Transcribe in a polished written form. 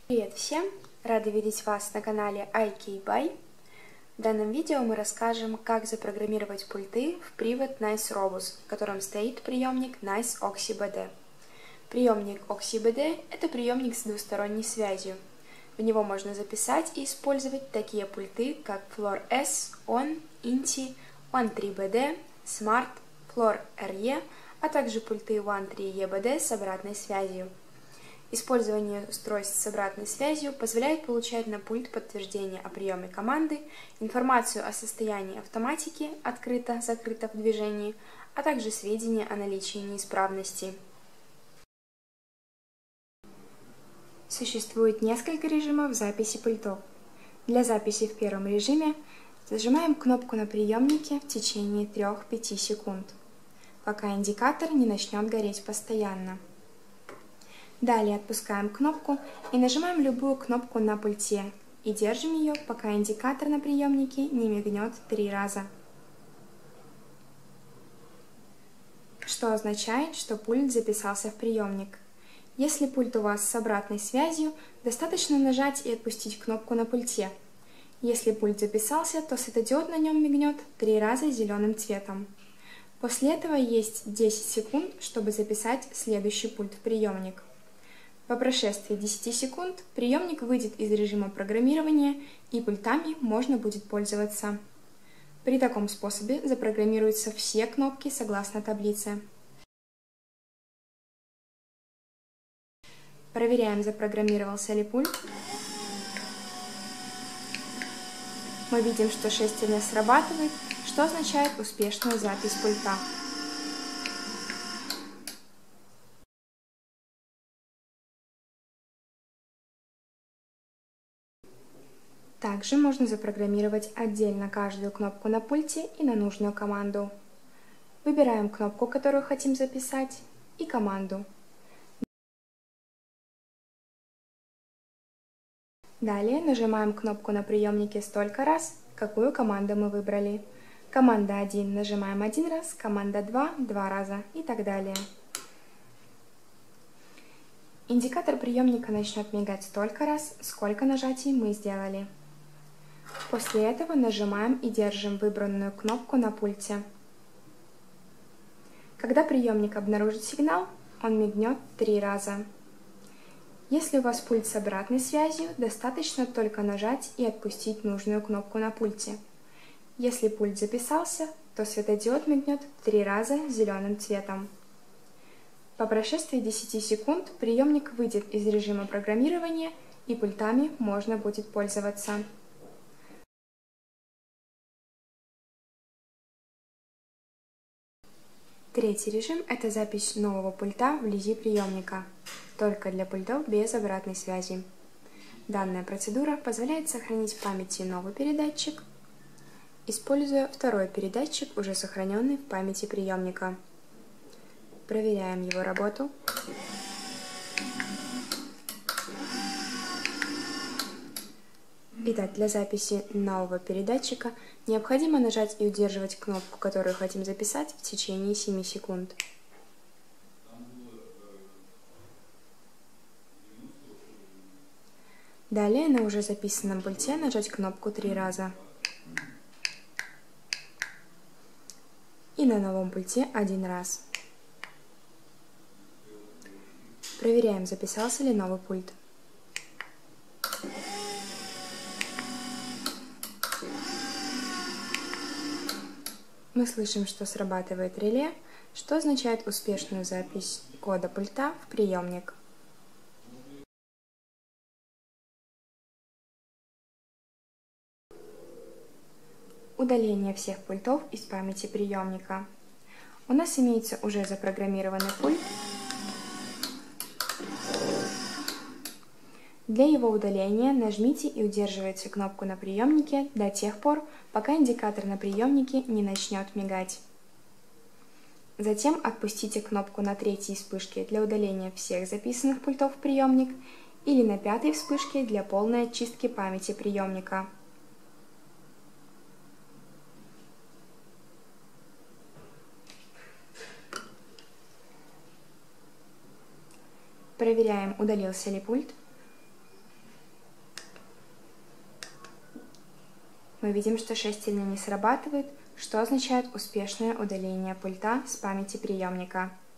Привет всем! Рада видеть вас на канале IKBuy. В данном видео мы расскажем, как запрограммировать пульты в привод Nice Robus, в котором стоит приемник Nice OxyBD. Приемник OxyBD – это приемник с двусторонней связью. В него можно записать и использовать такие пульты, как Floor S, ON, INTI, ONE3BD, Smart, Floor RE, а также пульты ONE3EBD с обратной связью. Использование устройств с обратной связью позволяет получать на пульт подтверждение о приеме команды, информацию о состоянии автоматики, открыто-закрыто в движении, а также сведения о наличии неисправности. Существует несколько режимов записи пультов. Для записи в первом режиме зажимаем кнопку на приемнике в течение 3-5 секунд, пока индикатор не начнет гореть постоянно. Далее отпускаем кнопку и нажимаем любую кнопку на пульте и держим ее, пока индикатор на приемнике не мигнет 3 раза. Что означает, что пульт записался в приемник. Если пульт у вас с обратной связью, достаточно нажать и отпустить кнопку на пульте. Если пульт записался, то светодиод на нем мигнет 3 раза зеленым цветом. После этого есть 10 секунд, чтобы записать следующий пульт в приемник. По прошествии 10 секунд приемник выйдет из режима программирования и пультами можно будет пользоваться. При таком способе запрограммируются все кнопки согласно таблице. Проверяем, запрограммировался ли пульт. Мы видим, что шестерня срабатывает, что означает успешную запись пульта. Также можно запрограммировать отдельно каждую кнопку на пульте и на нужную команду. Выбираем кнопку, которую хотим записать, и команду. Далее нажимаем кнопку на приемнике столько раз, какую команду мы выбрали. Команда 1 нажимаем 1 раз, команда 2 – 2 раза и так далее. Индикатор приемника начнет мигать столько раз, сколько нажатий мы сделали. После этого нажимаем и держим выбранную кнопку на пульте. Когда приемник обнаружит сигнал, он мигнет 3 раза. Если у вас пульт с обратной связью, достаточно только нажать и отпустить нужную кнопку на пульте. Если пульт записался, то светодиод мигнет 3 раза зеленым цветом. По прошествии 10 секунд приемник выйдет из режима программирования и пультами можно будет пользоваться. Третий режим – это запись нового пульта вблизи приемника, только для пультов без обратной связи. Данная процедура позволяет сохранить в памяти новый передатчик, используя второй передатчик, уже сохраненный в памяти приемника. Проверяем его работу. Итак, для записи нового передатчика необходимо нажать и удерживать кнопку, которую хотим записать, в течение 7 секунд. Далее на уже записанном пульте нажать кнопку 3 раза. И на новом пульте 1 раз. Проверяем, записался ли новый пульт. Мы слышим, что срабатывает реле, что означает успешную запись кода пульта в приемник. Удаление всех пультов из памяти приемника. У нас имеется уже запрограммированный пульт. Для его удаления нажмите и удерживайте кнопку на приемнике до тех пор, пока индикатор на приемнике не начнет мигать. Затем отпустите кнопку на 3-й вспышке для удаления всех записанных пультов в приемник или на 5-й вспышке для полной очистки памяти приемника. Проверяем, удалился ли пульт. Мы видим, что 6 сильно не срабатывает, что означает успешное удаление пульта с памяти приемника.